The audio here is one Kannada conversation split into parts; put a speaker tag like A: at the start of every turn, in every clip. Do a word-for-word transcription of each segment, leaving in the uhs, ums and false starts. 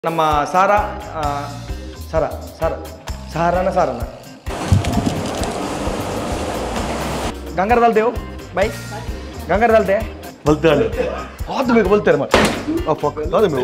A: ನಮ್ಮ ಸಾರಾ ಸಾರಾ ಸಾರ ಸಾರನ ಸಾರನ ಗಂಗಾರ ದಾಲ್ತೇವು ಬೈ ಗಂಗಾರ ದಾಲ್ತೆ ಬಲ್ತಾಳೆ ಅದು ಬೇಕು ಬಲ್ತಾರೆ ಮಾಡಿ ಅಪ್ಪ ಅದು ಮೇವು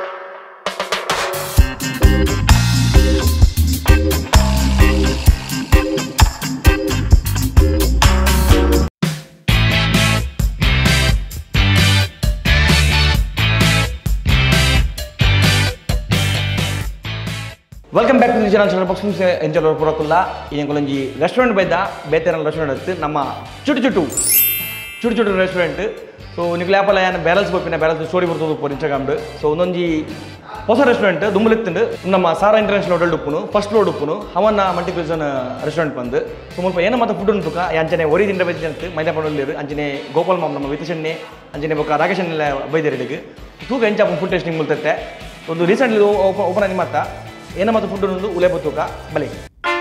A: welcome back to the channel channel box enjoy ಪೂರಕುಲ್ಲ ಈ ರೆಸ್ಟೋರೆಂಟ್ ಬೈದ ಬೇತೆರಲ್ಲ ರೆಸ್ಟೋರೆಂಟ್ ಹತ್ತು ನಮ್ಮ ಚುಟು ಚುಟು ಚುಟು ಚುಟು ರೆಸ್ಟೋರೆಂಟ್ ಸೊ ನೀವು ಲ್ಯಾಪಲ್ಲ ಏನು ಬ್ಯಾಲೆನ್ಸ್ ಬೋಪಿನ ಬ್ಯಾಲೆನ್ಸ್ ಸ್ಟೋರಿ ಬರ್ತದೆ ಪೋರ್ ಇನ್ಸ್ಟಾಗ್ರಾಮ್ದು ಸೊ ಒಂದೊಂದು ಹೊಸ ರೆಸ್ಟೋರೆಂಟ್ ದುಂಬಲಿತ್ತು ನಮ್ಮ ಸಾರಾ ಇಂಟರ್ನ್ಯಾಷನಲ್ ಹೋಟೆಲ್ ಉಪ್ಪುನು ಫಸ್ಟ್ ಫ್ಲೋರ್ ಉಪ್ಪುನು ಹವನ ಮಲ್ಟಿಪ್ಯೂಸನ್ ರೆಸ್ಟೋರೆಂಟ್ ಬಂದು ಸೊ ಮುಲ್ಪ ಏನು ಮತ್ತೆ ಫುಡ್ ಉಂಟು ಅಂಚನೆ ಒರಿ ತಿಂಡ ಬೈದಿ ಅಂತ ಮೈದಾಪಡಲ್ಲಿ ಅಂಚನೆ ಗೋಪಾಲ್ ಮಾಮ್ ನಮ್ಮ ವಿತಶಣ್ಣೆ ಅಂಚನೆ ಬೊಕ್ಕ ರಾಕೇಶನ್ನೆಲ್ಲ ಬೈದಿರೆಡಿಗೆ ತೂಕ ಎಂಚಾಪ ಫುಡ್ ಟೇಸ್ಟಿಂಗ್ ಮುಲ್ತತ್ತೆ ಒಂದು ರೀಸೆಂಟ್ಲಿ ಓಪನ್ ಆಗಿ ಮಾತಾ ಏನ ಮತ್ತು ಫುಡ್ ಒಂದು ಉಲೆ ಬತ್ತೂಕ ಬಲೆ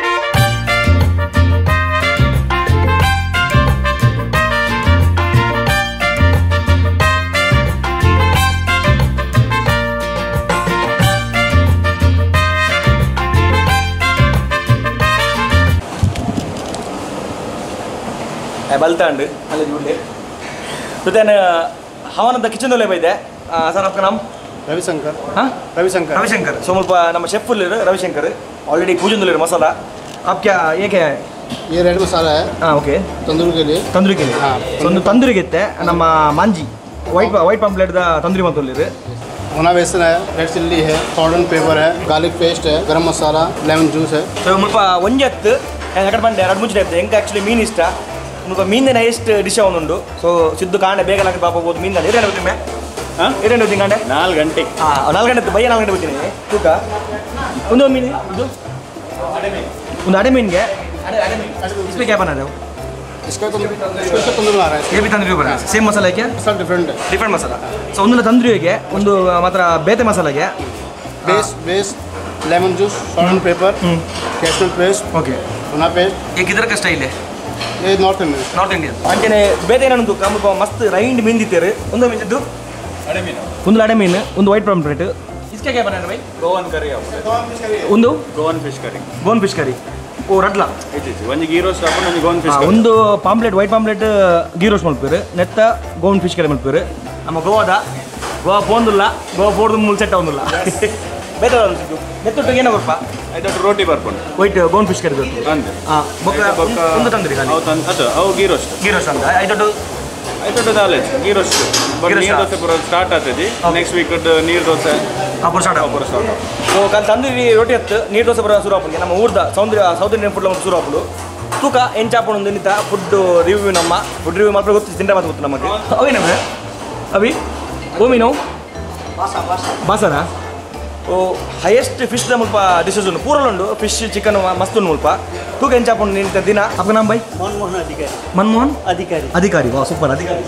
A: ಬಲ್ತಾಂಡ್ ಅಲ್ಲಿ ಜೂಡ್ಲೆ ಜೊತೆ ಹವನದ ಕಿಚನ್ ಒಲೆ ಬೈದೆ ಸರ್ आपका नाम
B: रविशंकर
A: हाँ
B: रविशंकर
A: रविशंकर सो मुझे नम शेफ रविशंकर ऑलरेडी पूजन मसाला आप क्या ये क्या है
B: ये रेड मसाला है
A: हाँ ओके
B: तंदूरी के लिए
A: तंदूरी के लिए हाँ सो तंदूरी गिtte नम मांजी वाइट वाइट पम्पलेट तंदूरी मतोल्ली
B: भुना बेसन है रेड चिल्ली है सॉल्ट पेपर है गार्लिक पेस्ट है गरम मसाला लेमन जूस है
A: सो मुझे ಒಂಜತ್ತು ಎಕಡೆ ಬಂದೆ ಎರಡು ಮುಂಚೆ ಇರುತ್ತೆ ಹೆಂಗೆ ಆ್ಯಕ್ಚುಲಿ ಮೀನು ಇಷ್ಟ ಮುಲ್ಪ ಮೀನಿನ ಎಷ್ಟು ಡಿಶ್ ಅವನುಂಡು ಸೊ ಸಿದ್ದು ಕಾಂಡೆ ಬೇಗ ಲಾಕಿ ಪಾಪ ಹೋಗ್ಬೋದು ಮೀನು ಏನೇನು ಬರ್ತೀನಿ ಹಾಂ ಏನೇನು ಬರ್ತೀನಿ ಕಾಂಡೆ
B: ನಾಲ್ಕು ಗಂಟೆ
A: ಹಾಂ ನಾಲ್ಕು ಗಂಟೆ ಬಯ್ಯ ನಾಲ್ಕು ಗಂಟೆ ಬರ್ತೀನಿ ತೂಕ ಒಂದು ಮೀನು ಇದು ಒಂದು ಅಡೆ ಮೀನಿಗೆ इसमें क्या बना रहे हो
B: इसका इसका तंदूरी आ रहा है
A: ये भी तंदूरी बना है सेम मसाला है क्या
B: सब डिफरेंट है
A: डिफरेंट मसाला ಸೊ ಒಂದು ತಂದೂರಿಗೆ ಒಂದು ಮಾತ್ರ ಬೇತೆ ಮಸಾಲೆಗೆ
B: base base lemon juice salt pepper cashew nut paste
A: okay
B: भुना पेस्ट
A: ये किधर का स्टाइल है
B: ये नॉर्थ इंडियन
A: ನಾರ್ತ್ ಇಂಡಿಯನ್ ಅಂಚನೆ ಬೇತೆ ಏನಂದು ಕಮ್ಮಿ ಮಸ್ತ್ ರೈಂಡ್ ಮೀನು ದಿತ್ತೇರು ಒಂದು ಮಿಂಚಿದ್ದು
B: अड़े मीन
A: ಒಂದು ಅಡೆ ಮೀನು ಒಂದು ವೈಟ್ ಪಾಂಪ್ಲೆಟ್ इसका क्या बनाना भाई
B: गोवन करी
A: ಒಂದು
B: गोवन फिश करी
A: ಗೋನ್ ಫಿಶ್ ಕರಿ ಓ ರಡ್ಲ
B: ಒಂದು ಗೀ ರೋಸ್ಟ್ ಹಾಕೊಂಡು ಒಂದು ಗೋನ್ ಫಿಶ್
A: ಒಂದು pomfret white pomfret ghee roast ಮಲ್ಪೇರು ನೆತ್ತ ಗೋನ್ ಫಿಶ್ ಕರಿ ಮಲ್ಪೇರು ನಮ್ಮ ಗೋವಾದ ಗೋವಾ ಪೋಂದಿಲ್ಲ ಗೋವಾ ಪೋರ್ದು ಮುಲ್ ಸೆಟ್ ಅವನಿಲ್ಲ ಬೇರೆ ನೆತ್ತೊಟ್ಟಿಗೆ ಏನೋ ಗೊಪ್ಪ
B: ಐದೊಟ್ಟು ರೋಟಿ ಬರ್ಕೊಂಡು
A: ವೈಟ್ ಗೋನ್ ಫಿಶ್ ಕರಿ
B: ಅಂದೆ
A: ಹಾಂ ಒಂದು ತಂದ್ರಿ
B: ಅವು ತಂದು ಅದು ಅವು ಗೀ ರೋಸ್ಟ್
A: ಗೀ ರೋಸ್ಟ್ ಅಂತ ಐದೊಟ್ಟು
B: ಐದೊಟ್ಟು knowledge ghee roast but neer dosa ಪೂರ ಸ್ಟಾರ್ಟ್ ಆಗ್ತದೆ ನೆಕ್ಸ್ಟ್ ವೀಕ್ ನೀರು ದೋಸೆ
A: ಅಪುರ ಸ್ಟಾರ್ಟ್
B: ಪೂರ ಸ್ಟಾರ್ಟ್
A: ಸೊ ಕಾಲ ತಂದೂರಿ ರೋಟಿ ಹತ್ತು ನೀರು ದೋಸೆ ಬರೋ ಸುರಾಪುಗೆ ನಮ್ಮ ಊರ್ದ ಸೌಂದರ್ಯ ಸೌತ್ ಇಂಡಿಯನ್ ಫುಡ್ ನಮ್ಮ ಸುರಾಪುಡು ತೂಕ ಎಂಚಾಪುಣ ಒಂದು ನಿಂತ ಫುಡ್ ರಿವ್ಯೂ ನಮ್ಮ ಫುಡ್ ರಿವ್ಯೂ ಮಾತ್ರ ಗೊತ್ತು ತಿಂಡ ಮಾತ್ರ ಗೊತ್ತು ನಮಗೆ ಅವೇನವ ಅವಿ ಓಮೀನು ಬಾಸನ ಓ ಹೈಯೆಸ್ಟ್ ಫಿಶ್ ಮುಲ್ಪ ಡಿಶಸ್ ಉಂಟು ಪೂರಲ್ಲುಂಡು ಫಿಶ್ ಚಿಕನ್ ಮಸ್ತ್ ಉಂಟು ಮುಲ್ಪ ತೂಕ ಎಂಚಾಪುಣ ನಿಂತ ದಿನ ಅಪ್ಪ ನಮ್ಮ ಬೈ
B: ಮನಮೋಹನ್ ಅಧಿಕಾರಿ
A: ಮನಮೋಹನ್
B: ಅಧಿಕಾರಿ
A: ಅಧಿಕಾರಿ ವಾ ಸೂಪರ್ ಅಧಿಕಾರಿ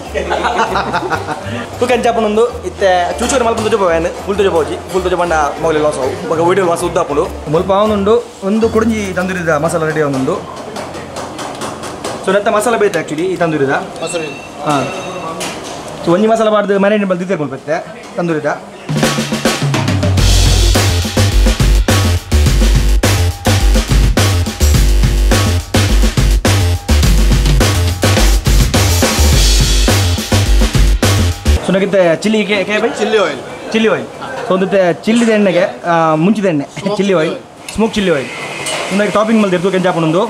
A: ತೂಕ ಎಂಚಾಪುಣ ಒಂದು ಇತ್ತೆ ಚೂಚೂರು ಮಲ್ಪ ತುಜ ಪೋವೇನು ಫುಲ್ ತುಜ ಪೋಜಿ ಫುಲ್ ತುಜ ಬಂಡ ಮೌಲ್ಯ ಲಾಸ್ ಅವು ಇವಾಗ ವೀಡಿಯೋ ಲಾಸ್ ಉದ್ದಾಪುಡು ಮುಲ್ಪ ಅವನುಂಡು ಒಂದು ಕುಡಿಂಜಿ ತಂದೂರಿದ ಮಸಾಲ ರೆಡಿ ಅವನುಂಡು ಸೊ ನೆತ್ತ ಮಸಾಲ ಬೇಯ್ತು ಆ್ಯಕ್ಚುಲಿ ಈ ತಂದೂರಿದ
B: ಮೊಸರು
A: ಹಾಂ ಸೊ ಒಂಜಿ ಮಸಾಲ ಬಾರ್ದು ಮ್ಯಾರಿನೇಟ್ ಬಂದು ದಿತ್ತೆ ಮುಲ್ಪತ್ತೆ ತಂದೂರಿದ ಸೊ ನಗಿತ್ತೆ ಚಿಲ್ಲಿ ಕೆ ಕೆ ಬೈ
B: chilli oil
A: chilli oil so ಒಂದು ಚಿಲ್ಲಿದ ಎಣ್ಣೆಗೆ ಮುಂಚಿದ ಎಣ್ಣೆ chilli oil smoke chilli oil ಒಂದಾಗಿ ಟಾಪಿಂಗ್ ಮಲ್ದಿ ಇರ್ತು ಕೆಂಚಾಪುಣಂದು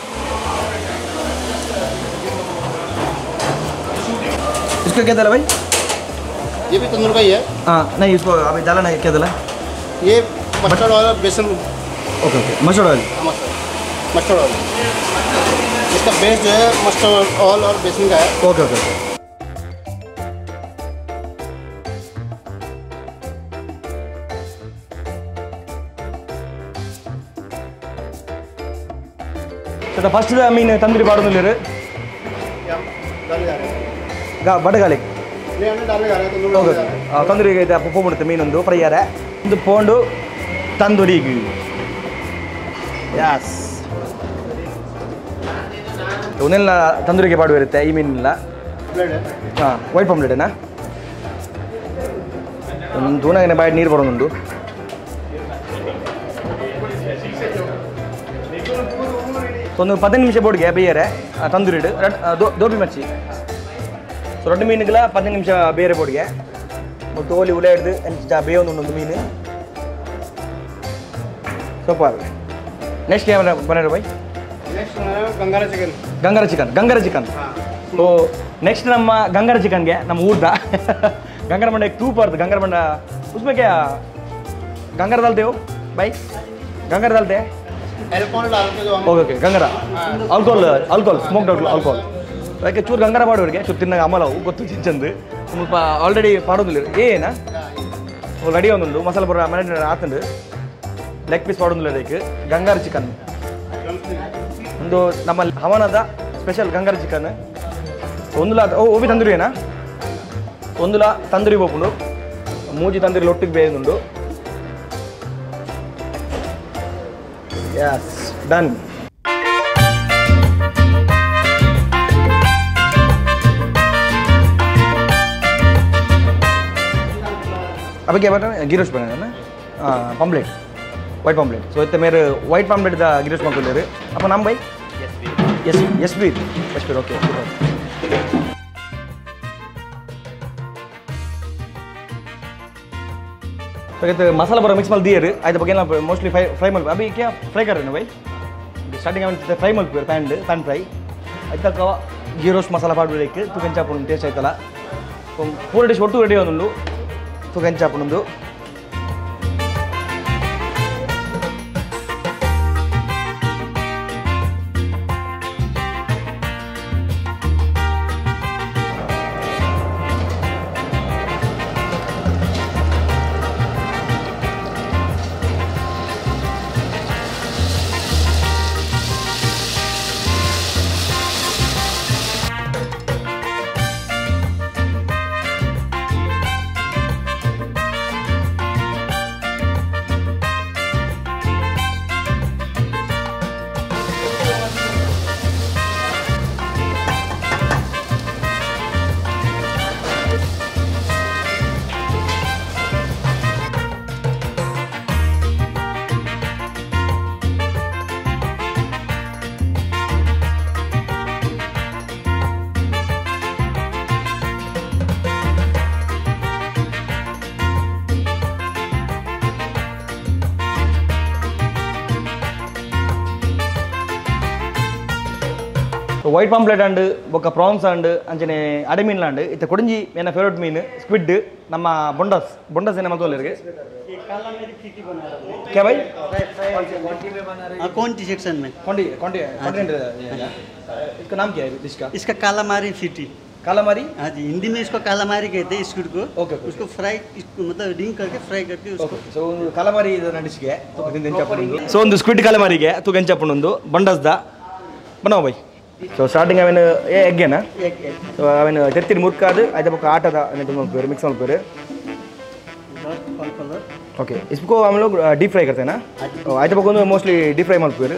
A: इसका क्या डाला भाई
B: ये भी तंदूर का ही है
A: हाँ नहीं इसको अभी डाला नहीं क्या डाला
B: ये मस्टर्ड ऑयल और बेसन
A: okay okay mustard oil
B: mustard oil इसका बेस जो है मस्टर्ड ऑयल और बेसन का है
A: ओके ओके ओके तो फर्स्ट मीन तंदूरी पाड़े बड़ गाली तंदूरी उप्पु बिಡುತ್ತೆ ಮೀನೊಂದು ಫ್ರೈ ಯಾರೆ ಒಂದು ಪೋಂಡು ತಂದೂರಿಗೆ ಯಸ್ ಒಂದೆಲ್ಲ ತಂದೂರಿಗೆ ಪಾಡು ಇರುತ್ತೆ ಈ ಮೀನಿಲ್ಲ ಹಾಂ ವೈಟ್ ಪಾಂಪ್ಲೆಟೇನಾ ಒಂದು ತೂನಾಗೇನೆ ಬಾಯಿ ನೀರು ಬರೋದು ಸೊ ಒಂದು ಪದಿನೈದು ನಿಮಿಷ ಬೋರ್ಡ್ಗೆ ಬೇರೆ ತಂದೂರಿ ಇಡು ದೋಬಿ ಮಚ್ಚಿ ಸೊ రెండు ಮೀನುಗಳ ಪದಿನೈದು ನಿಮಿಷ ಬೇರೆ ಬೋರ್ಡ್ಗೆ ತೋಲಿ ಉಲೆ ಹಿಡ್ದು ಬೇಯೊಂದು ಒಂದೊಂದು ಮೀನು ಸೂಪರ್ ನೆಕ್ಸ್ಟ್ ಏನು ಬರೋದು ಬೈ
B: ನೆಕ್ಸ್ಟ್ ಗಂಗಾರ ಚಿಕನ್
A: ಗಂಗಾರ ಚಿಕನ್ ಗಂಗಾರ ಚಿಕನ್ ಸೊ ನೆಕ್ಸ್ಟ್ ನಮ್ಮ ಗಂಗಾರ ಚಿಕನ್ಗೆ ನಮ್ಮ ಊಟ ಗಂಗಾರ ಬಂಡ ಟೂ ಬರ್ದು ಗಂಗಾರ ಬಂಡ उसमें क्या गंगार डालते हो भाई गंगार डालते हैं
B: एल्कोहल डाल के जो
A: ओके ओके गंगार अल्कोहल अल्कोहल स्मोक्ड अल्कोहल ಅದಕ್ಕೆ ಚೂರು ಗಂಗಾರ ಮಾಡೋರಿಗೆ ಚೂರು ತಿನ್ನಾಗ ಅಮಲ ಗೊತ್ತು ಚಿಂಚಂದು ಸ್ವಲ್ಪ ಆಲ್ರೆಡಿ ಪಾಡೋದಿಲ್ಲ ಏನ ರೆಡಿ ಒಂದೊಂದು ಮಸಾಲೆ ಬರೋ ಮನೆ ಆತಂದು ಲೆಗ್ ಪೀಸ್ ಪಾಡೋದಿಲ್ಲ ಅದಕ್ಕೆ ಗಂಗಾರ ಚಿಕನ್ ಒಂದು ನಮ್ಮ ಹವನದ ಸ್ಪೆಷಲ್ ಗಂಗಾರ ಚಿಕನ್ ಒಂದುಲ ಓ ಓಬಿ ತಂದೂರಿ ಏನಾ ಒಂದುಲ ತಂದೂರಿ ಬೋಪುಂಡು ಮೂಜಿ ತಂದೂರಿ ಲೊಟ್ಟಿಗೆ ಬೇಯುಂಡು ಯಸ್ ಡನ್ अभी क्या बता गी रोस्ट बना ना पम्पलेट वाइट पम्पलेट सो इतने मेरे वाइट पम्पलेट दा गी रोस्ट मार्को ले रहे अपन नाम भाई yes yes beer yes beer okay तो कहते मसाला बड़ा मिक्स माल दिए रे आज तो बगैर मोस्टली फ्राई फ्राई माल अभी क्या फ्राई कर रहे हैं भाई स्टार्टिंग में फ्राई माल पैन पैन फ्राई आज तक गी रोस्ट मसाला पाउडर लेके तू कंचा अपन टेस्ट आयतला तो पूरा डिश ಒಟ್ಟು ರೆಡಿ ಆದೊಂದು तो गंचापनंदु ವೈಟ್ ಪಾಂಪ್ಲೆಟ್ ಅಂಡ್ ಬೊಕ್ಕ ಪ್ರಾನ್ಸ್ ಅಂಡ್ ಅಂಚನೆ ಅಡೆ ಮೀನ್ಲ ಅಂಡ್ ಇತ್ತೆ ಕೊಡಂಜಿ ನನ್ನ ಫೇವ್ರೇಟ್ ಮೀನು ಸ್ಕ್ವಿಡ್ ನಮ್ಮ ಬೊಂಡಸ್ ಬೊಂಡಸ್ ಏನ ಮತ್ತೋಲ್ಲರಿಗೆ क्या भाई
C: कौनटी सेक्शन में
A: कौनटी कौनटी कौनटी इसका नाम क्या है डिश का
C: इसका कालामारी फिटी
A: कालामारी
C: हाँ जी हिंदी में इसको कालामारी कहते हैं स्क्विड को
A: ओके
C: उसको फ्राई मतलब रिंग करके फ्राई करके उसको
A: ಸೊ ಒಂದು ಕಾಲಾಮಾರಿ ಇದನ್ನ ಡಿಶ್ಗೆ ತೂಕ ಗಂಚಾಪುಂಡು ಸೊ ಒಂದು ಸ್ಕ್ವಿಡ್ ಕಾಲಾಮಾರಿಗೆ ತೂಕ ಗಂಚಾಪುಂಡು ಬಂಡಸ್ ದ ಬನಾವ ಬೈ ಸೊ ಸ್ಟಾರ್ಟಿಂಗ್ ಅವನು ಏ ಎಗ್ಗೆನಾ ಸೊ ಅವನು ತೆತ್ತಿನ ಮುರ್ಕಾದು ಆಯ್ತು ಪಕ್ಕ ಆಟದ ಮಲ್ಪೇರು ಮಿಕ್ಸ್ ಮಲ್ಪೇರು ओके इसको हम लोग डीप फ्राई करते हैं ना आइते पक मोस्टली डीप फ्राई मल्पेರು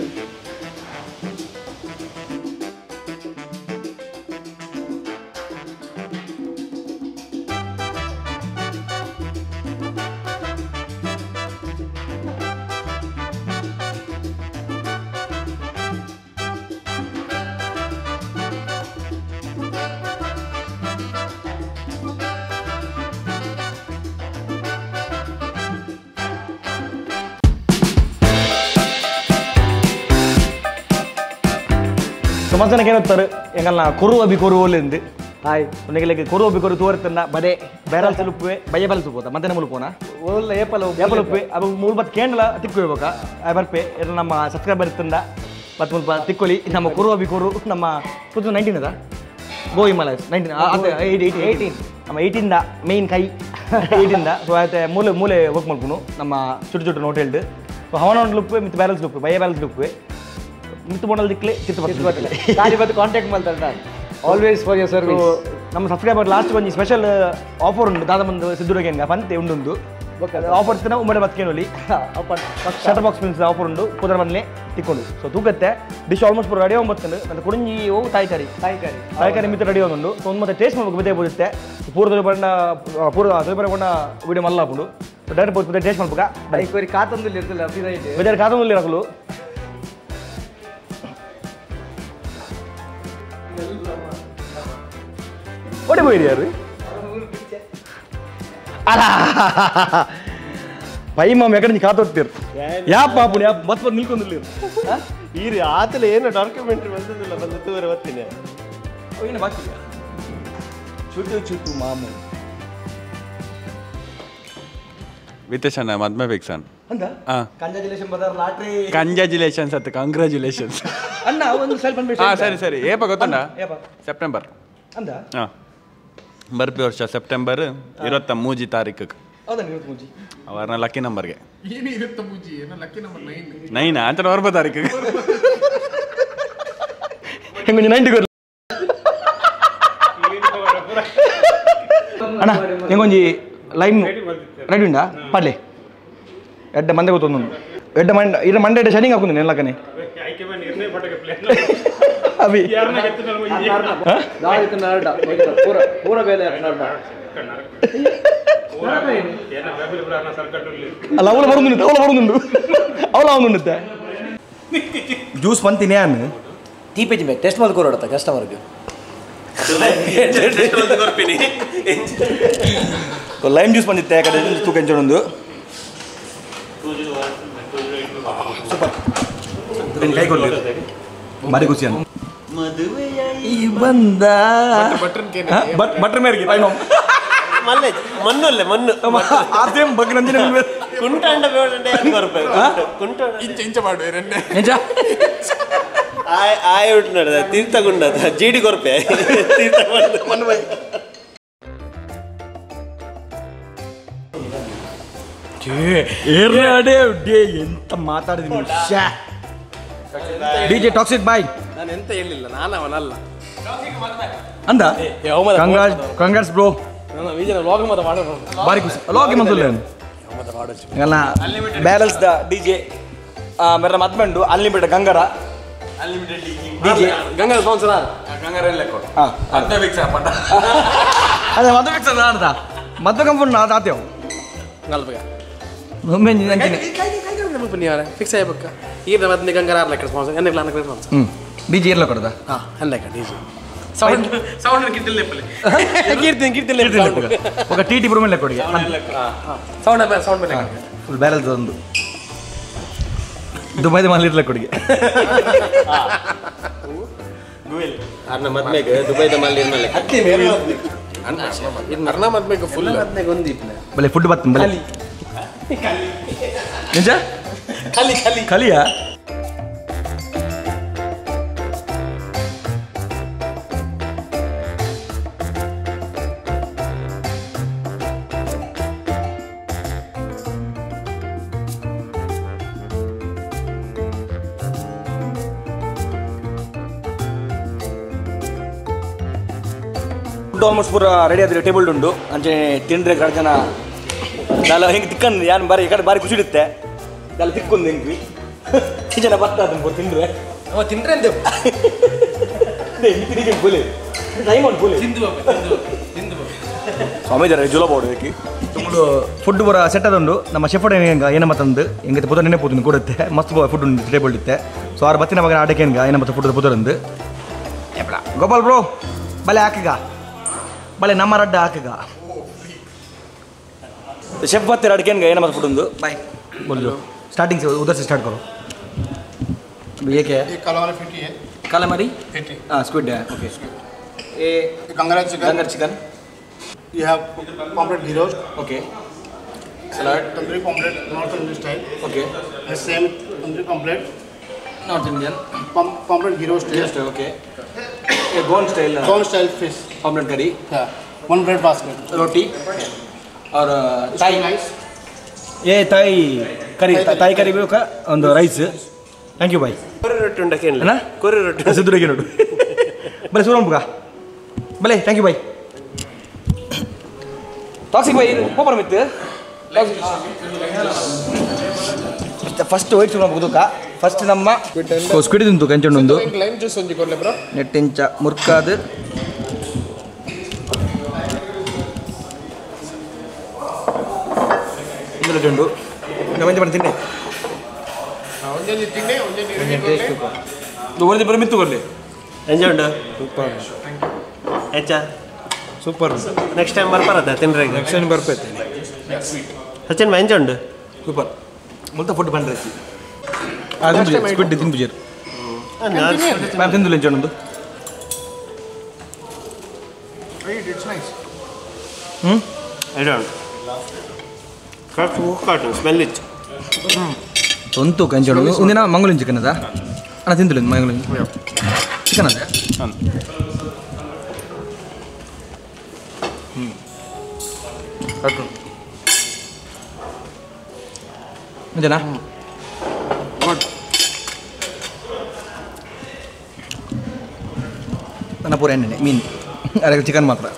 A: ಸುಮಾರು ಕೇಳುತ್ತಾರೆ ಎಂಗಲ್ಲ ಕೊರು ಅಭಿ ಕೊರು ಓಲೆಂದು ಹಾಯ್ ಉನಗೆ ಕೊರು ಅಭಿ ಕೊರು ತೋರುತ್ತನ್ನ ಬಡೆ ಬೇರಲ್ ತಲುಪುವೆ ಬಯ್ಯ ಬಲ್ ತಲುಪೋದ ಮತ್ತೆ ಮುಳುಪೋನ ಓಲ್ಲ ಏಪಲ್ ಏಪಲ್ ಉಪ್ಪೆ ಅದು ಮೂರು ಬತ್ ಕೇಂಡಲ ತಿಕ್ಕೋಬೇಕಾ ಬರ್ಪೆ ಇದು ನಮ್ಮ ಸಬ್ಸ್ಕ್ರೈಬರ್ ಇತ್ತಂದ ಮತ್ತು ಮುಲ್ಪ ತಿಕ್ಕೊಲಿ ನಮ್ಮ ಕೊರು ಅಭಿ ಕೊರು ನಮ್ಮ ಟೂ ತೌಸಂಡ್ ನೈನ್ಟೀನ್ ಅದ go Himalayas nineteen eighteen eighteen ನಮ್ಮ ಏಯ್ಟೀನ್ದ ಮೇಯ್ನ್ ಕೈ ಏಯ್ಟೀನ್ದ ಸೊ ಆಯ್ತು ಮೂಲೆ ಮೂಲೆ ವರ್ಕ್ ಮಾಡ್ಕೊನು ನಮ್ಮ ಚುಟ್ಟು ಚುಟ್ಟು ನೋಟ್ ಹೇಳ್ದು ಸೊ ಹವನ ಉಪ್ಪೆ ಮತ್ತು ಬ್ಯಾರಲ್ಸ್ ಉಪ್ಪೆ ಬಯ್ಯ ಬ್ಯಾರಲ್ಸ್ ಉಪ್ಪೆ ಮಿತ್ತು ಬೋನಲ್ ದಿಕ್ಕಲೆ ಚಿತ್ತು ಬರ್ತದೆ ದಾರಿ ಬತ್ತು ಕಾಂಟ್ಯಾಕ್ಟ್ ಮಾಡ್ತಾರೆ ಆಲ್ವೇಸ್ ಫಾರ್ ಯುವರ್ ಸರ್ವಿಸ್ ನಮ್ಮ ಸಬ್ಸ್ಕ್ರೈಬರ್ ಲಾಸ್ಟ್ ಒಂದು ಸ್ಪೆಷಲ್ ಆಫರ್ ಉಂಟು ದಾದ ಬಂದು ಸಿದ್ದುರಗೆ ಪಂತೆ ಉಂಡು ಆಫರ್ ಇತ್ತು ಉಮ್ಮಡೆ ಬತ್ಕೇನೊಲಿ ಶಟರ್ ಬಾಕ್ಸ್ ಫಿಲ್ಮ್ಸ್ ಆಫರ್ ಉಂಟು ಕುದುರೆ ಬಂದಲೇ ತಿಕ್ಕೊಂಡು ಸೊ ತೂಕತ್ತೆ ಡಿಶ್ ಆಲ್ಮೋಸ್ಟ್ ಪೂರ ರೆಡಿ ಹೋಗ್ಬತ್ತಂಡು ಮತ್ತು ಕುಡಿಂಜಿ ಹೋಗಿ ತಾಯ್ಕರಿ ತಾಯ್ಕರಿ ತಾಯ್ಕರಿ ಮಿತ್ತು ರೆಡಿ ಹೋಗೊಂಡು ಸೊ ಒಂದು ಮತ್ತೆ ಟೇಸ್ಟ್ ಮಾಡ್ಬೇಕು ಬಿದ್ದೆ ಬೋದಿತ್ತೆ ಪೂರ ತೊಳಿಪಂಡ ಪೂರ ತೊಳಿಪಂಡ ವಿಡಿಯೋ ಮಲ್ಲ ಹಾಕೊಂಡು ಡೈರೆಕ್ಟ್ ಬೋದ್ ಟೇಸ್ಟ್ ಮಾಡ್ಬೇಕಾ ಕಾತಂದಲ್ಲಿ ಇರ್ತಲ್ಲ ಬೇರೆ ಕಾತಂದಲ್ಲಿ ಇರಕಲು ಓಡಿ ಹೋಯ್ರಿ ಯಾರು ಅಲ್ಲ ಪೈ ಮಾಮ್ ಎಕಡೆ ಕಾತೋಗ್ತೀರಿ ಯಾ ಪಾಪು ಯಾ ಮತ್ ಬಂದು ನಿಲ್ಕೊಂಡಿರ್ಲಿ
D: ಈ ಆತಲ ಏನು ಡಾಕ್ಯುಮೆಂಟ್ರಿ ಬಂದಿಲ್ಲ ಬಂದು ತೂವರೆ ಓದ್ತೀನಿ
A: ಏನು ಬಾಕಿ ಚುಟು ಚುಟು ಮಾಮು
E: ವಿತೇಶಣ್ಣ ಮದ್ಮೆ ಬೇಕು ಸನ್
A: ಅಂದ ಕಂಗ್ರಾಚುಲೇಷನ್ ಬದರ್ ಲಾಟ್ರಿ
E: ಕಂಗ್ರಾಚುಲೇಷನ್ಸ್ ಅತ್ತ ಕಂಗ್ರಾಚುಲೇಷನ್ಸ್
A: ಅಣ್ಣ ಒಂದು ಸ್ವಲ್ಪ
E: ಹಾಂ ಸರಿ ಸರಿ ಏಪ ಗೊತ್ತಣ್ಣ ಸೆಪ್ಟೆಂಬರ್
A: ಅಂದ
E: ಹಾಂ ಬರ್ಪಿ ವರ್ಷ ಸೆಪ್ಟೆಂಬರ್ ಇರುತ್ತ ಮೂಜಿ ತಾರೀಕು
A: ಹೌದಾ ಇರುತ್ತೆ ಮುಂಚೆ
E: ಅವರನ್ನ ಲಕ್ಕಿ ನಂಬರ್ಗೆ ನೈನಾ ಅಂತ ಹೊರಬ ತಾರೀಕು
A: ಹೆಂಗೆ ನೈಂಟಿ ಅಣ್ಣ ಹೆಂಗೊಂಜಿ ಲೈನ್ ರೆಡಿ ಉಂಡಾ ಪಾಡ್ಲೆ ಎಡ್ಡ ಮಂದೆ ಗೊತ್ತೊಂದು ಎಡ್ಡ ಮಂಡ ಇರ ಮಂಡೆ ಎಡ್ಡ ಶನಿಂಗ್ ಹಾಕೊಂಡು ನೆಲ್ಲಕನೆ ಅವಿ ಅಲ್ಲ ಅವಳ ಬರುದು ಅವಳ ಬರುದು ಅವಳ ಅವನು ಜ್ಯೂಸ್ ಬಂತೀನಿ ಅನ್ನು
F: ತೀಪೇಜಿ ಮೇ ಟೆಸ್ಟ್ ಮಾಡಿ ಕೊಡೋಡತ್ತ ಕಸ್ಟಮರ್ಗೆ
A: ಲೈಮ್ ಜ್ಯೂಸ್ ಬಂದಿತ್ತೆ ಕಡೆ ತೂಕ ಒಂದು ಸೂಪರ್ ಕೈ ಕೊಡ್ಲಿ ಬಾರಿ ಖುಷಿ ಅನ್ನು ಬಂದ ಬಟ್ರ್ ಮೇರೆಗೆ ಪೈನೋ
D: ಮಲ್ಲೆ ಮಣ್ಣುಲ್ಲೆ ಮಣ್ಣು
A: ಆರ್ದೇಮ್ ಬಗ್ಗೆ ನಂದಿನ
D: ಕುಂಟಾಂಡ ಬೇಡ ಕುಂಟ ಇಂಚ ಇಂಚ ಮಾಡುವೆ ರೆಂಡೆ
A: ನಿಜ
D: ಆಯ್ ಆಯ್ ಉಂಟು ನಡೆದ ತೀರ್ಥಗುಂಡ ಜೀಡಿ ಕೊರ್ಪೆ ತೀರ್ಥ ಮಣ್ಣು ಬೈ
A: ಎಂತ ಮಾತಾಡಿದೀನಿ ಡಿಜೆ ಟಾಕ್ಸಿಕ್ ಬಾಯ್
D: ನಾನು ಎಂತ ಹೇಳಿಲ್ಲ ನಾನು ಅವನಲ್ಲ
A: ಅಂದ ಕಂಗ್ರಾಟ್ಸ್ ಕಂಗ್ರಾಟ್ಸ್ ಬ್ರೋ ಬಾರಿ ಖುಷಿ ಲಾಗ್ ಮಂದುಲ್ಲ ಎಲ್ಲ ಬ್ಯಾಲೆನ್ಸ್ ದ ಡಿಜೆ ಮೇರೆ ಮದ್ಮೆಂಡು ಅನ್ಲಿಮಿಟೆಡ್ ಗಂಗರ ಡಿಜೆ
D: ಗಂಗಾ ಸ್ಪಾನ್ಸರ್
E: ಗಂಗಾರ ಎಲ್ಲ ಕೊಡು
A: ಹಾಂ
E: ಮದ್ಮೆ ಬೇಕು ಸರ್ ಪಟ್ಟ
A: ಅದೇ ಮದುವೆ ಬೇಕು ಸರ್ ನಾಡ್ದ ಮದುವೆ ಕಂಪನಿ ನಾ ತಾತೇವು
D: ನಲ್ಪಗ
A: ಒಮ್ಮೆ ಅಂತೀನಿ
D: ಬನ್ನಿ ಅವರೇ ಫಿಕ್ಸ್ ಆಗ್ಬೇಕ ಈಗ ಮದ್ನೆ ಗಂಗಾರ ಲೆಕ್ಕ ಸ್ಪಾನ್ಸರ್ ಎನ್ನ ಪ್ಲಾನ್ ಸ್ಪಾನ್ಸರ್
A: ಹ್ಞೂ ಡಿಜೆ ಇರ್ಲ ಕೊಡದ
D: ಹಾಂ ಎನ್ನಕ ಡಿಜೆ ಸೌಂಡ್ ಸೌಂಡ್ ಕಿರ್ತಿಲ್ಲ ಕೀರ್ತಿ ಕೀರ್ತಿಲ್ಲ
A: ఒక టీటీ బ్రూమెన్ లెక్క కొడిಗೆ
D: ಸೌಂಡ್ ಸೌಂಡ್ ಮೇಲೆ
A: ಫುಲ್ ಬ್ಯಾಲೆನ್ಸ್ ಒಂದು ದುಬೈದ ಮಾಲ್ ಇರ್ಲ ಕೊಡಿಗೆ
D: ಅರ್ನ ಮದ್ಮೆಗೆ ದುಬೈದ ಮಾಲ್ ಇರ್ನಲ್ಲ ಹತ್ತಿ ಮೇಲೆ ಅರ್ನ ಮದ್ಮೆಗೆ ಫುಲ್ ಮದ್ಮೆಗೆ ಒಂದು ಇಪ್ನೆ
A: ಬಲೆ ಫುಡ್ ಬತ್ತ ಬಲೆ ನಿಜ
D: ಖಾಲಿ ಖಾಲಿ
A: ಖಾಲಿಯಾ ಫುಡ್ ಆಲ್ಮೋಸ್ಟ್ ಪೂರ ರೆಡಿ ಆದ್ರೆ ಟೇಬಲ್ ಉಂಡು ಅಂಚೆ ತಿಂಡ್ರೆ ಎರಡು ಜನ ನಾಲ್ ಹೆಂಗೆ ತಿಕ್ಕಂದು ಯಾರು ಬಾರಿ ಈ ಕಡೆ ಬಾರಿ ಖುಷಿ ಇಡುತ್ತೆ ನಾಲ್ ತಿಕ್ಕೊಂದು ಹೆಂಗ್ರಿ ಈ ಜನ ಬರ್ತಾ ಅದನ್ನು ತಿಂದ್ರೆ
D: ಅವ ತಿಂದ್ರೆ ಅಂದೆ
A: ಬೋಲೆ ಟೈಮ್ ಉಂಟು ಬೋಲೆ ಸ್ವಾಮಿ ಜರ ಜುಲ ಬೋಡು ಏಕಿ ತುಳು ಫುಡ್ ಬರ ಸೆಟ್ ಅದುಂಡು ನಮ್ಮ ಶೆಫ್ ಹೆಂಗೆ ಏನ ಮತ್ತಂದು ಹೆಂಗೆ ಪುದ ನೆನೆ ಪೋದು ಕೊಡುತ್ತೆ ಮಸ್ತ್ ಫುಡ್ ಉಂಟು ಟೇಬಲ್ ಇತ್ತೆ ಸೊ ಆರು ಬತ್ತಿನ ಮಗನ ಆಡಕ್ಕೆ ಹೆಂಗೆ ಏನ ಮತ್ತೆ ಫುಡ್ ಪುದರಂದು ಗೋಪಾಲ್ ಬ್ರೋ ಬಲೆ ಹಾಕಿಗ ಬಲೆ ನಮ್ಮ ರಡ್ಡ ಹಾಕಿಗ शेफ बत्ते रड़के गए ना मत फुटूंदु बाय बोल लो स्टार्टिंग से उधर से स्टार्ट करो ये क्या है
B: ये कालामारी फिटी है
A: कालामारी
B: फिटी
A: हाँ स्क्विड है ओके ये
B: गंगरा चिकन
A: गंगर chicken
B: you have pomfret ghee roast
A: okay
B: सलाद tandoori pomfret north Indian style
A: okay
B: same tandoori pomfret
A: north Indian
B: pomfret ghee roast
A: taste okay ये Goan style
B: Goan style fish
A: omelette curry
B: one bread basket
A: roti और ताई ये ताई करी ताई करी भी का ಒಂದು ರೈಸ್ ಥ್ಯಾಂಕ್ ಯು ಬಾಯ್
D: ಕೊರಿ ರೊಟ್ಟಿ ಉಂಡಕ್ಕೆ
A: ಅಣ್ಣ
D: ಕೊರಿ ರೊಟ್ಟಿ
A: ಸಿದ್ದುರಿಗೆ ನೋಡು ಬಲೆ ಸೂರಂಬುಗ ಬಲೆ thank you boy toxic boy ಹೋಪರ್ ಮಿತ್ತು ಫಸ್ಟ್ ವೈಟ್ ಸುಮ್ಮನೆ ಬುದುಕ ಫಸ್ಟ್ ನಮ್ಮ ಸ್ಕ್ವಿಡ್ ತಿಂತು ಕಂಚೊಂಡು
D: ಲೈಮ್ ಜ್ಯೂಸ್ ಒಂಜಿ ಕೊರ್ಲೆ ಬ್ರೋ
A: ನೆಟ್ಟಿಂಚ ಮುರ್ಕಾದು ಉಂಡು ಮಂచి ಪಡ ತಿನ್ನೆ
D: ಒಂಜೊಂಜಿ ತಿನ್ನೆ ಒಂಜೊಂಜಿ
A: ಒಂದು ಬರ ಮಿತ್ತು ಕೊರ್ಲಿ
D: ಎಂಜಾಯ್ ಉಂಡು ಹೆಚ್ಚ
G: ಸೂಪರ್
H: ನೆಕ್ಸ್ಟ್ ಟೈಮ್ ಬರ್ಬಾರದ ತಿನ್ರಿ
G: ನೆಕ್ಸ್ಟ್ ಟೈಮ್ ಬರ್ಪೈತೆ
H: ಸಚಿನ್ ಎಂಜ ಉಂಡು
A: ಸೂಪರ್ ಮುಲ್ತ ಫುಡ್ ಬಂದ್ರೆ
G: ಅದು ಸ್ಕ್ವಿಡ್ ತಿನ್ ಬುಜರ್
A: ಮ್ಯಾಮ್ ತಿಂದು ಲೆಂಚ್ ಒಂದು
B: It's nice.
A: ಹ್ಞೂ
H: I don't. Craft hook carton, smell it.
A: ತೊಂತು ಕಂಚೋಡು ಒಂದಿನ ಮಂಗಳೂರು ಚಿಕನ್ ಅದ ಅಣ್ಣ ತಿಂದಿಲ್ಲ ಮಂಗಳೂರು ಚಿಕನ್ ಅದ ಹ್ಞೂ ಮುಂಜಾನ ನನ್ನ ಪೂರ ಎಣ್ಣೆ ಮೀನು ಅದಕ್ಕೆ ಚಿಕನ್ ಮಾತ್ರ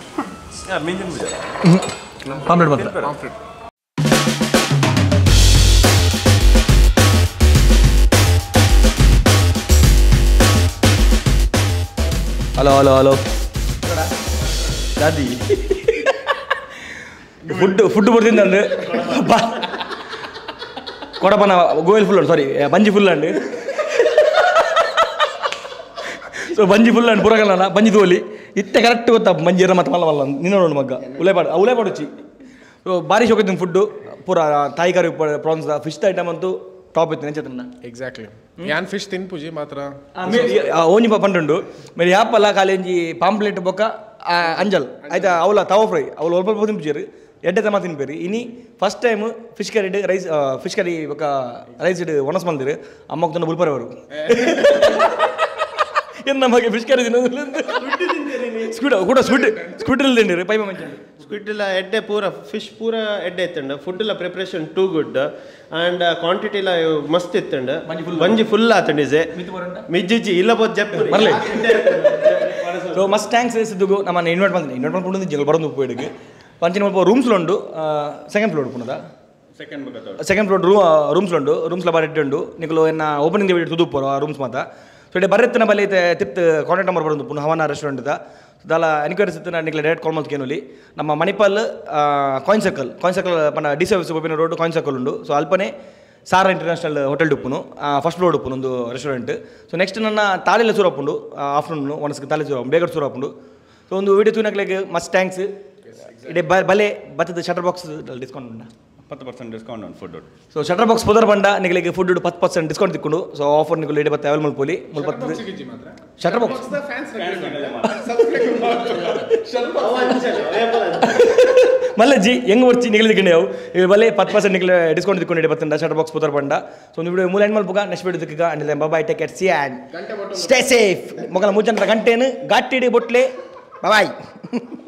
A: ಪಾಂಪ್ಲೆಟ್ ಮಾತ್ರ ಹಲೋ ಹಲೋ ಹಲೋ ದಾದಿ ಫುಡ್ ಫುಡ್ ಬರ್ತಿಂದ ಅಂದು ಬಾ ಕೊಡಪನ ಗೋಯಲ್ ಫುಲ್ ಸಾರಿ ಬಂಜಿ ಫುಲ್ ಅಂಡು ಸೊ ಬಂಜಿ ಫುಲ್ ಅಂಡ್ ಪೂರಗಲ್ಲ ಬಂಜಿ ತೋಲಿ ಇತ್ತೆ ಕರೆಕ್ಟ್ ಗೊತ್ತಾ ಮಂಜಿ ಇರ ಮತ್ತೆ ಮಲ್ಲ ಮಲ್ಲ ನಿನ್ನ ನೋಡು ಮಗ್ಗ ಉಲೇಪಾಡು ಉಲೇಪಾಡು ರುಚಿ ಸೊ ಭಾರಿ ಶೋಕ ಇತ್ತು ಫುಡ್ ಪೂರ Thai curry prawns fish item ಅಂತೂ ಟಾಪ್ ಇತ್ತು ನೆಂಚತನ್ನ
G: ಎಕ್ಸಾಕ್ಟ್ಲಿ ಯಾನ್ ಫಿಶ್ ತಿನ್ ಪೂಜಿ ಮಾತ್ರ
A: ಓನಿ ಪಂಡು ಮೇರೆ ಯಾಪಲ್ಲ ಕಾಲೇಜಿ ಪಾಂಪ್ಲೆಟ್ ಬೊಕ್ಕ ಅಂಜಲ್ ಆಯ್ತಾ ಅವಲ ತವ ಫ್ರೈ ಅವಳು ಒಲ್ಪ ತಿನ್ಪಿಜರು ಎಡ್ಡೆ ತಮ ತಿನ್ಪೇರಿ ಇನಿ first time fish curry rice fish curry ಬೊಕ್ಕ ರೈಸ್ ಇಡು ಒಣಸ್ ಮಂದಿರು ಅಮ್ಮಕ್ಕೆ ತೊಂದು ಬುಲ್ಪರೆ ಅವರು ಏನು ನಮಗೆ ಫಿಶ್ ಕರಿ ತಿನ್ನೋದಿಲ್ಲ ಸ್ಕೂಟ ಕೂಡ ಸ್ಕೂಟ್ ಸ್ಕೂಟಲ್ಲಿ ತಿಂಡಿರಿ ಪೈಪ ಮಂಚ
H: ಸ್ಕ್ವಿಡ್ಲ ಎಡ್ಡೆ ಪೂರ ಫಿಶ್ ಪೂರ ಎಡ್ಡೆ ಇತ್ತಂಡ ಫುಡ್ಲ ಪ್ರಿಪ್ರೇಷನ್ ಟೂ ಗುಡ್ ಆ್ಯಂಡ್ ಕ್ವಾಂಟಿಟಿಲ ಮಸ್ತ್ ಇತ್ತಂಡ ಬಂಜಿ ಫುಲ್ ಆತಂಡ ಇಸೆ ಮಿಜ್ಜಿಜ್ಜಿ ಇಲ್ಲ ಬೋದು ಜಪ್
A: ಬರಲಿ ಸೊ ಮಸ್ಟ್ ಥ್ಯಾಂಕ್ಸ್ ಸಿದ್ದುಗು ನಮ್ಮನ್ನು ಇನ್ವೈಟ್ ಬಂದಿನಿ ಇನ್ವೈಟ್ ಮಾಡ್ಕೊಂಡು ಜಲ್ ಬರೋದು ಉಪ್ಪು ಪಂಚಿನ ಸ್ವಲ್ಪ ರೂಮ್ಸ್ಲು ಉಂಡು ಸೆಕೆಂಡ್ ಫ್ಲೋರ್ ಉಪ್ಪುನದ ಸೆಕೆಂಡ್ ಫ್ಲೋರ್ ರೂ ರೂಮ್ಸ್ಲು ಉಂಡು ರೂಮ್ಸ್ಲ ಬಾರಿ ಇಟ್ಟುಂಡು ನಿಕಲು ಎನ್ನ ಓಪನಿಂಗ್ ದೇ ತುದುಪ್ಪರು ಆ ರೂಮ್ಸ್ ಮಾತ ಸೊ ಇಡೆ ಬರ್ರೆತ್ತಿನ ಬಲ್ಲಿ ತಿತ್ ಕಾಂಟ್ಯಾಕ್ಟ್ ನಂಬರ್ ಬರೋದು ಪುನಃ ಹವಾನ ರೆಸ್ಟೋರೆಂಟ್ ದಾಲ ಎನ್ಕ್ವೈರೀಸ್ ಇತ್ತು ನಾನು ನಿಕ್ಲೆ ಡೈರೆಕ್ಟ್ ಕಾಲ್ ಮಾಡ್ತು ಕೇನೋಲಿ ನಮ್ಮ Manipal coin circle coin circle ಪನ್ನ ಡಿ ಸರ್ವಿಸ್ ಒಪ್ಪಿನ ರೋಡ್ ಕಾಯಿನ್ ಸರ್ಕಲ್ ಉಂಡು ಸೊ ಅಲ್ಪನೆ ಸಾರಾ ಇಂಟರ್ನ್ಯಾಷನಲ್ ಹೋಟೆಲ್ ಉಪ್ಪುನು ಫಸ್ಟ್ ಫ್ಲೋರ್ ಉಪ್ಪುನು ಒಂದು ರೆಸ್ಟೋರೆಂಟ್ ಸೊ ನೆಕ್ಸ್ಟ್ ನನ್ನ ತಾಳಿಲ ಸೂರ ಉಪ್ಪುಂಡು ಆಫ್ಟರ್ನೂನ್ ಒನ್ಸ್ಗೆ ತಾಳಿ ಸೂರ ಬೇಗ ಸೂರ ಉಪ್ಪುಂಡು ಸೊ ಒಂದು ವೀಡಿಯೋ ತೂನಕ್ಲೆಗೆ ಮಸ್ಟ್ ಥ್ಯಾಂಕ್ಸ್ ಇಡೆ ಬಲೆ ಬತ್ತದ ಶಟರ್ ಬಾಕ್ಸ್ ಡಿಸ್ಕೌಂಟ್ ಉಂಟಾ
E: ಪತ್ತು percent discount on food
A: so shutter box ಪುದರ್ ಬಂಡ ನಿಗಳಿಗೆ ಫುಡ್ ಪತ್ತು ಪರ್ಸೆಂಟ್ ಡಿಸ್ಕೌಂಟ್ ತಿಕ್ಕೊಂಡು ಸೊ ಆಫರ್ ನಿಗಳು ಇಡೆ ಬತ್ತೆ ಅವೈಲ್ ಮಲ್ಪೋಲಿ ಮುಲ್ಪತ್ತದ ಶಟರ್ ಬಾಕ್ಸ್ ಮಲ್ಲಜ್ಜಿ ಹೆಂಗೆ ಬರ್ಚಿ ನಿಗಲಿ ತಿಕ್ಕೊಂಡು ಅವು ಈಗ ಬಲೆ ಪತ್ತು ಪರ್ಸೆಂಟ್ ನಿಗಲ ಡಿಸ್ಕೌಂಟ್ ತಿಕ್ಕೊಂಡು ಇಡೆ ಬತ್ತಂಡ ಶಟರ್ ಬಾಕ್ಸ್ ಪುದರ್ ಬಂಡ ಸೊ ಒಂದು ವಿಡಿಯೋ ಮೂಲ ಎಂಡ್ ಮಲ್ಪುಗ ನೆಕ್ಸ್ಟ್ ವಿಡಿಯೋ ತಿಕ್ಕ and bye take care see and stay safe ಮೊಗಲ ಮೂಜಂತ್ರ ಗಂಟೆನು ಗಾಟಿಡಿ ಬೊಟ್ಲೆ ಬಾಯ್